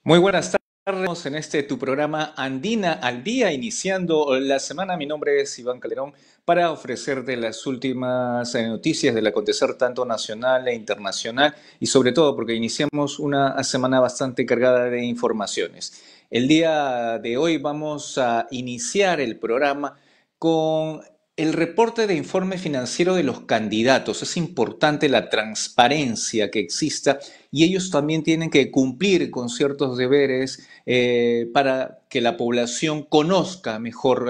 Muy buenas tardes en este tu programa Andina al Día, iniciando la semana. Mi nombre es Iván Calderón para ofrecerte las últimas noticias del acontecer tanto nacional e internacional y sobre todo porque iniciamos una semana bastante cargada de informaciones. El día de hoy vamos a iniciar el programa con el reporte de informe financiero de los candidatos. Es importante la transparencia que exista y ellos también tienen que cumplir con ciertos deberes para que la población conozca mejor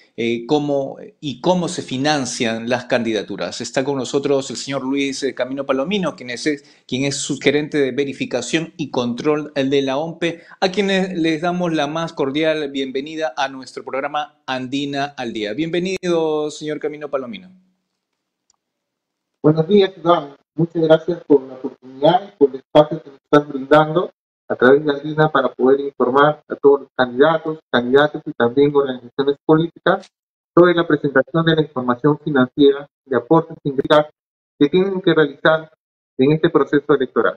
cómo se financian las candidaturas. Está con nosotros el señor Luis Camino Palomino, quien es subgerente de verificación y control de la OMPE, a quienes les damos la más cordial bienvenida a nuestro programa Andina al Día. Bienvenido, señor Camino Palomino. Buenos días, Iván. Muchas gracias por la oportunidad y por el espacio que nos están brindando a través de Andina para poder informar a todos los candidatos y también organizaciones políticas sobre la presentación de la información financiera de aportes e ingresos que tienen que realizar en este proceso electoral.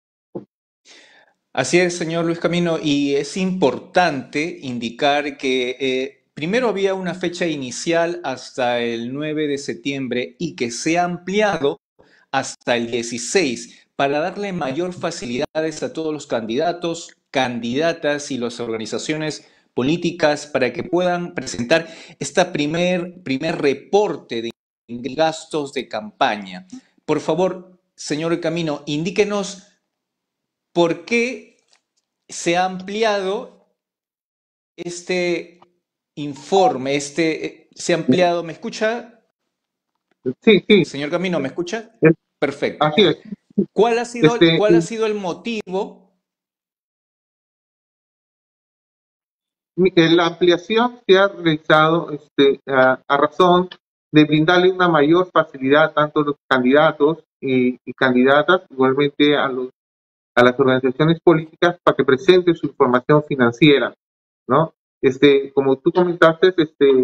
Así es, señor Luis Camino, y es importante indicar que primero había una fecha inicial hasta el 9 de septiembre y que se ha ampliado hasta el 16 para darle mayor facilidades a todos los candidatos, candidatas y las organizaciones políticas para que puedan presentar este primer reporte de gastos de campaña. Por favor, señor Camino, indíquenos por qué se ha ampliado este informe, se ha ampliado, ¿me escucha? Sí, sí, Señor Camino, ¿me escucha? es- Perfecto. así es. ¿Cuál ha sido el motivo? La ampliación se ha realizado a razón de brindarle una mayor facilidad tanto a los candidatos y candidatas, igualmente a las organizaciones políticas para que presenten su información financiera, ¿no? Como tú comentaste,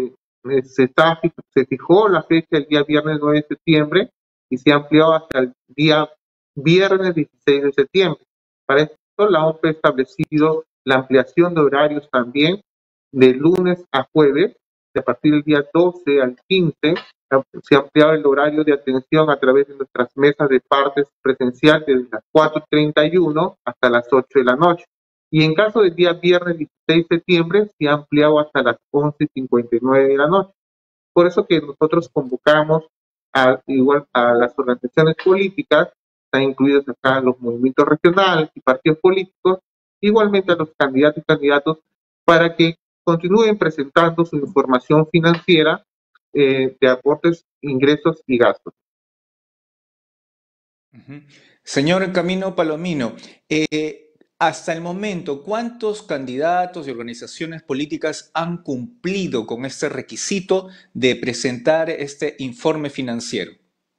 se fijó la fecha el día viernes 9 de septiembre y se amplió hasta el día viernes 16 de septiembre. Para esto, la OMPE ha establecido la ampliación de horarios también de lunes a jueves, a partir del día 12 al 15, se ha ampliado el horario de atención a través de nuestras mesas de partes presencial desde las 4:31 hasta las 8 de la noche. Y en caso del día viernes 16 de septiembre, se ha ampliado hasta las 11:59 de la noche. Por eso que nosotros convocamos igual a las organizaciones políticas, están incluidos acá los movimientos regionales y partidos políticos, igualmente a los candidatos y candidatos, para que continúen presentando su información financiera de aportes, ingresos y gastos. Señor Camino Palomino, hasta el momento, ¿cuántos candidatos y organizaciones políticas han cumplido con este requisito de presentar este informe financiero?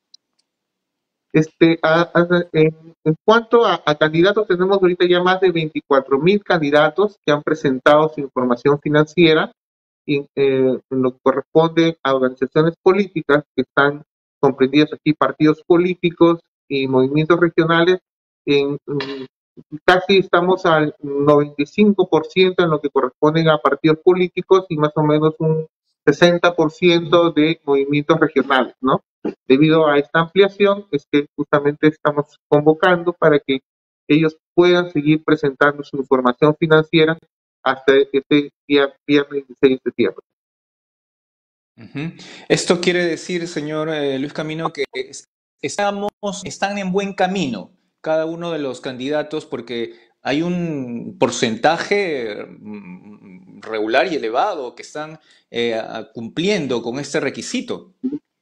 En cuanto a candidatos, tenemos ahorita ya más de 24,000 candidatos que han presentado su información financiera y, en lo que corresponde a organizaciones políticas que están comprendidas aquí, partidos políticos y movimientos regionales. Casi estamos al 95% en lo que corresponde a partidos políticos y más o menos un 60% de movimientos regionales, ¿no? Debido a esta ampliación es que justamente estamos convocando para que ellos puedan seguir presentando su información financiera hasta este día viernes 16 de septiembre. Ujú. Esto quiere decir, señor Luis Camino, que están en buen camino cada uno de los candidatos porque hay un porcentaje regular y elevado que están cumpliendo con este requisito.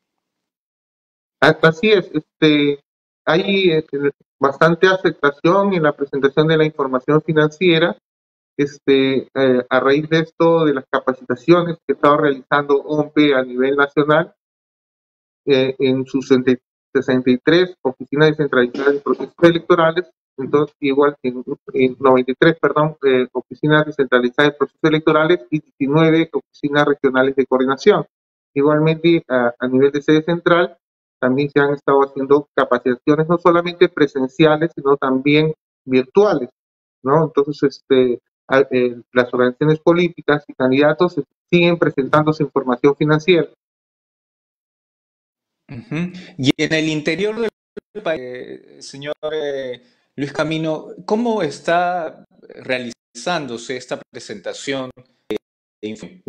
Así es, hay bastante aceptación en la presentación de la información financiera. A raíz de esto, de las capacitaciones que ha estado realizando OMPE a nivel nacional, en sus 63 oficinas descentralizadas de procesos electorales, entonces igual en 93, perdón, oficinas descentralizadas de procesos electorales y 19 oficinas regionales de coordinación. Igualmente, a nivel de sede central, también se han estado haciendo capacitaciones no solamente presenciales, sino también virtuales. ¿no? Entonces, las organizaciones políticas y candidatos siguen presentando su información financiera. Ujú. Y en el interior del país, señor Luis Camino, ¿cómo está realizándose esta presentación de informe?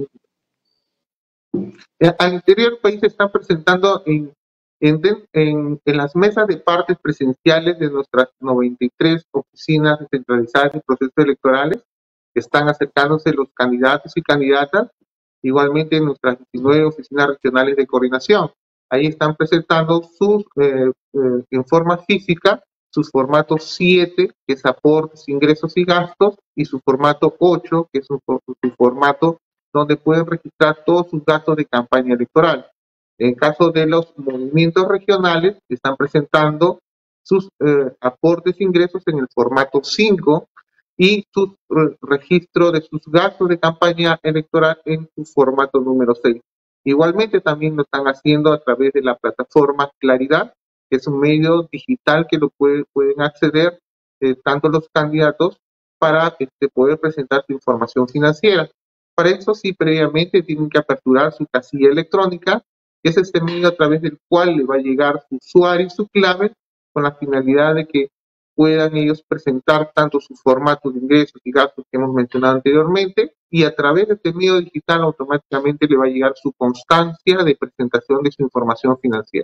Al interior del país se están presentando en las mesas de partes presenciales de nuestras 93 oficinas centralizadas de procesos electorales. Están acercándose los candidatos y candidatas, igualmente en nuestras 19 oficinas regionales de coordinación. Ahí están presentando sus, en forma física, sus formatos 7, que es aportes, ingresos y gastos, y su formato 8, que es su formato donde pueden registrar todos sus gastos de campaña electoral. En caso de los movimientos regionales, están presentando sus aportes e ingresos en el formato 5 y su registro de sus gastos de campaña electoral en su formato número 6. Igualmente también lo están haciendo a través de la plataforma Claridad, que es un medio digital que pueden acceder tanto los candidatos para poder presentar su información financiera. Para eso sí, previamente tienen que aperturar su casilla electrónica, que es este medio a través del cual le va a llegar su usuario y su clave con la finalidad de que puedan ellos presentar tanto su formato de ingresos y gastos que hemos mencionado anteriormente, y a través de este medio digital automáticamente le va a llegar su constancia de presentación de su información financiera.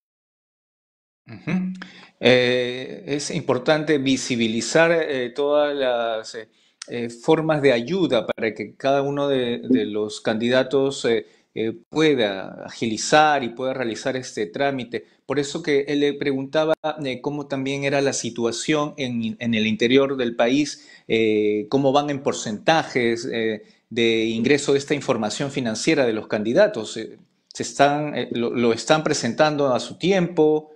Ujú. Es importante visibilizar todas las formas de ayuda para que cada uno de los candidatos pueda agilizar y pueda realizar este trámite. Por eso que él le preguntaba cómo también era la situación en el interior del país, cómo van en porcentajes de ingreso de esta información financiera de los candidatos. ¿Lo están presentando a su tiempo?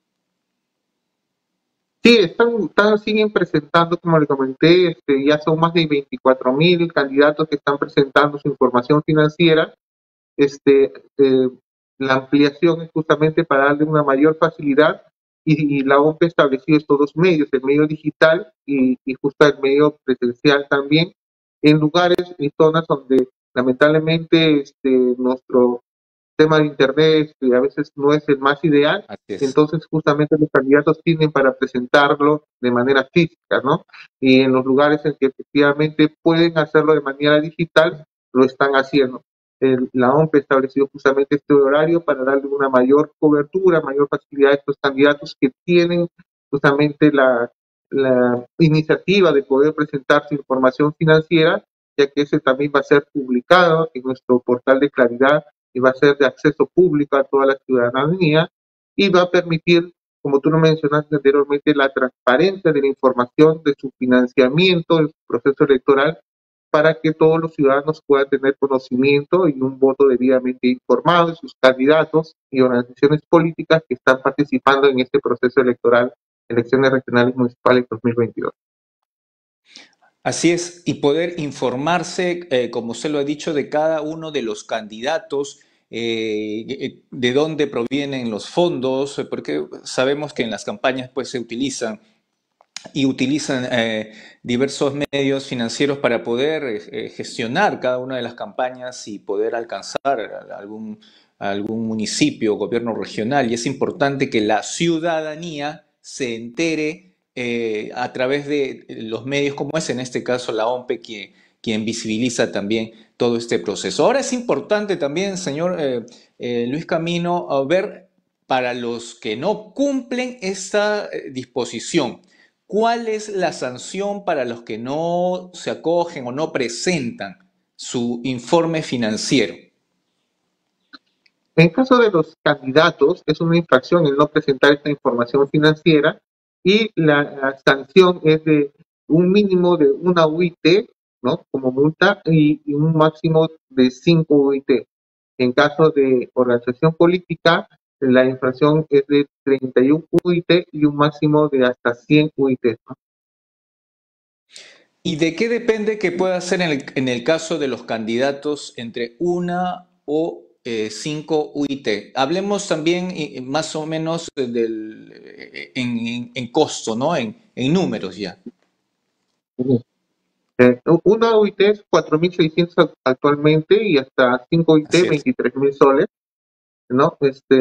Sí, siguen presentando, como le comenté, ya son más de 24,000 candidatos que están presentando su información financiera. este, eh, la ampliación es justamente para darle una mayor facilidad y la OMP ha establecido estos dos medios, el medio digital y justo el medio presencial también, en lugares y zonas donde lamentablemente nuestro tema de internet a veces no es el más ideal, Así es. entonces justamente los candidatos tienen para presentarlo de manera física, ¿no? Y en los lugares en que efectivamente pueden hacerlo de manera digital, lo están haciendo. La OMP ha establecido justamente este horario para darle una mayor cobertura, mayor facilidad a estos candidatos que tienen justamente la iniciativa de poder presentar su información financiera, ya que ese también va a ser publicado en nuestro portal de Claridad y va a ser de acceso público a toda la ciudadanía y va a permitir, como tú lo mencionaste anteriormente, la transparencia de la información de su financiamiento, de su proceso electoral, para que todos los ciudadanos puedan tener conocimiento y un voto debidamente informado de sus candidatos y organizaciones políticas que están participando en este proceso electoral, elecciones regionales municipales 2022. Así es, y poder informarse, como se lo ha dicho, de cada uno de los candidatos, de dónde provienen los fondos, porque sabemos que en las campañas pues se utilizan diversos medios financieros para poder gestionar cada una de las campañas y poder alcanzar a algún municipio o gobierno regional. Y es importante que la ciudadanía se entere a través de los medios como es, en este caso la OMPE, quien visibiliza también todo este proceso. Ahora es importante también, señor Luis Camino, ver para los que no cumplen esta disposición. ¿Cuál es la sanción para los que no se acogen o no presentan su informe financiero? En caso de los candidatos, es una infracción el no presentar esta información financiera y la sanción es de un mínimo de una UIT, ¿no? Como multa y un máximo de 5 UIT. En caso de organización política, la infracción es de 31 UIT y un máximo de hasta 100 UIT, ¿no? ¿Y de qué depende que pueda ser en el caso de los candidatos entre una o cinco UIT? Hablemos también más o menos en costo, ¿no? En números ya. Ujú. Una OIT es 4.600 actualmente y hasta 5 OIT Así es. 23.000 soles, ¿no?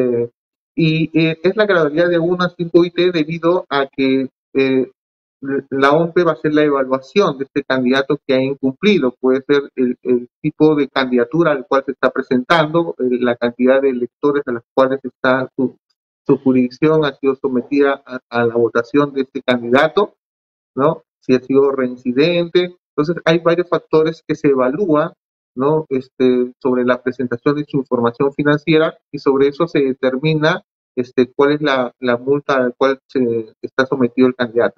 Es la gradualidad de 1 a 5 OIT debido a que la OMPE va a hacer la evaluación de este candidato que ha incumplido. Puede ser el tipo de candidatura al cual se está presentando, la cantidad de electores a las cuales está su jurisdicción ha sido sometida a la votación de este candidato, ¿no? Si ha sido reincidente. Entonces, hay varios factores que se evalúan, ¿no? Sobre la presentación de su información financiera y sobre eso se determina cuál es la multa a la cual se está sometido el candidato.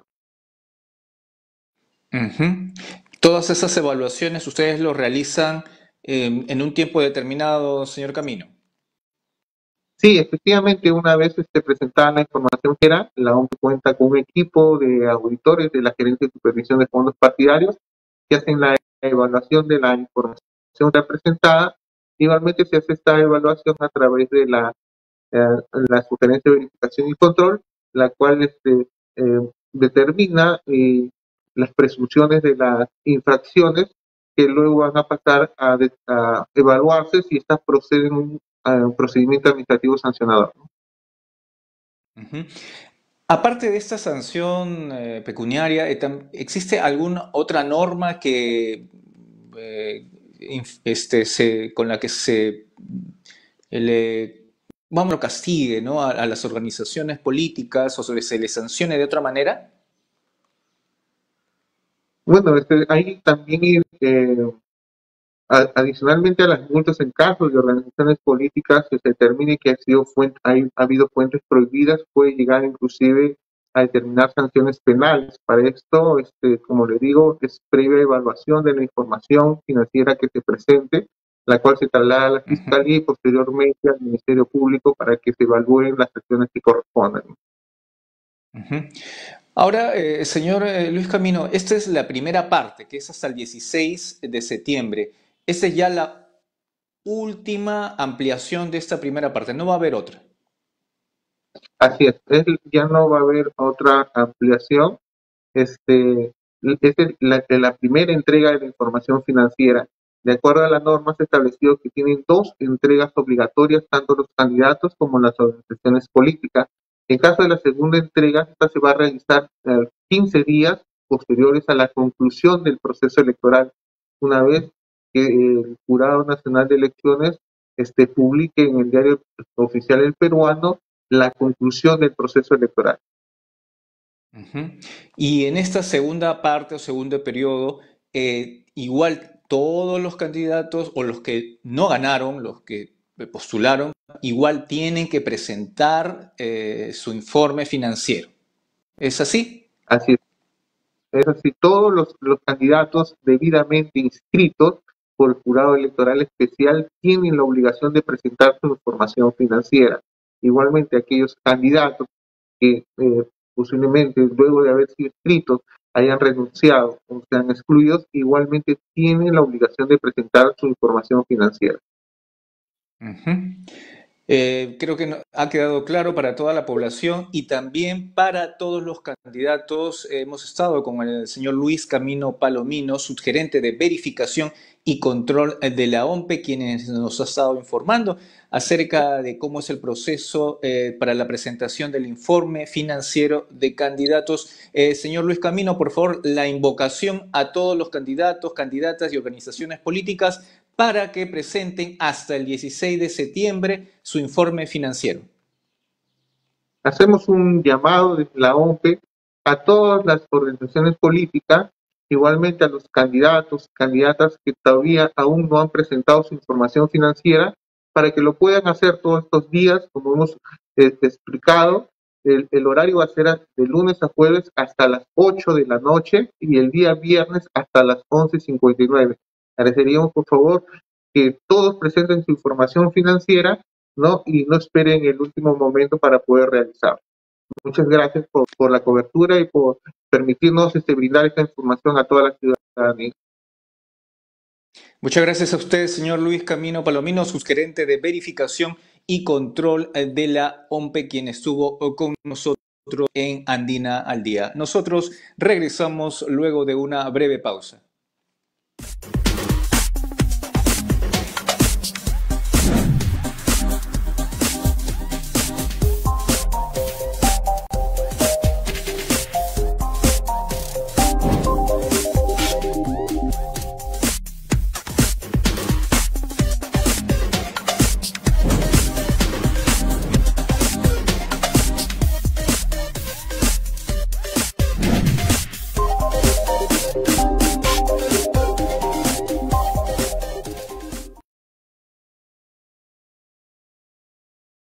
Ujú. Todas esas evaluaciones ustedes lo realizan en un tiempo determinado, señor Camino. Sí, efectivamente, una vez presentada la información que era, la OMP cuenta con un equipo de auditores de la Gerencia de Supervisión de Fondos Partidarios que hacen la evaluación de la información presentada. Igualmente se hace esta evaluación a través de la sugerencia de verificación y control, la cual determina las presunciones de las infracciones que luego van a pasar a evaluarse si estas proceden a un procedimiento administrativo sancionador, ¿no? Ujú. Aparte de esta sanción pecuniaria, ¿existe alguna otra norma que con la que se le vamos, lo castigue, ¿no? A las organizaciones políticas o se les sancione de otra manera? Bueno, hay también adicionalmente a las multas en casos de organizaciones políticas que se determine que ha habido fuentes prohibidas, puede llegar inclusive a determinar sanciones penales. Para esto, como le digo, es previa evaluación de la información financiera que se presente, la cual se traslada a la Ujú, Fiscalía y posteriormente al Ministerio Público para que se evalúen las acciones que correspondan. ujú. Ahora, señor Luis Camino, esta es la primera parte, que es hasta el 16 de septiembre. Esta es ya la última ampliación de esta primera parte, no va a haber otra. Así ya no va a haber otra ampliación. Es la primera entrega de la información financiera. De acuerdo a las normas establecido que tienen 2 entregas obligatorias, tanto los candidatos como las organizaciones políticas. En caso de la segunda entrega, esta se va a realizar 15 días posteriores a la conclusión del proceso electoral, una vez que el Jurado Nacional de Elecciones publique en el diario oficial El Peruano la conclusión del proceso electoral. Ujú. Y en esta segunda parte o segundo periodo, igual todos los candidatos o los que no ganaron, los que postularon, igual tienen que presentar su informe financiero. ¿Es así? Así es así, todos los candidatos debidamente inscritos por el jurado electoral especial tienen la obligación de presentar su información financiera. Igualmente, aquellos candidatos que posiblemente luego de haber sido inscritos hayan renunciado o sean excluidos, igualmente tienen la obligación de presentar su información financiera. Ujú. Creo que ha quedado claro para toda la población y también para todos los candidatos. Hemos estado con el señor Luis Camino Palomino, subgerente de verificación y control de la OMPE, quienes nos ha estado informando acerca de cómo es el proceso para la presentación del informe financiero de candidatos. Señor Luis Camino, por favor, la invocación a todos los candidatos, candidatas y organizaciones políticas para que presenten hasta el 16 de septiembre su informe financiero. Hacemos un llamado desde la OMPE a todas las organizaciones políticas, igualmente a los candidatos, candidatas que todavía aún no han presentado su información financiera, para que lo puedan hacer todos estos días, como hemos explicado. El horario va a ser de lunes a jueves hasta las 8 de la noche y el día viernes hasta las 11:59. Agradeceríamos, por favor, que todos presenten su información financiera, ¿no? Y no esperen el último momento para poder realizarlo. Muchas gracias por la cobertura y por permitirnos brindar esta información a toda la ciudadanía. Muchas gracias a usted, señor Luis Camino Palomino, subgerente de verificación y control de la OMPE, quien estuvo con nosotros. en Andina al Día. Nosotros regresamos luego de una breve pausa.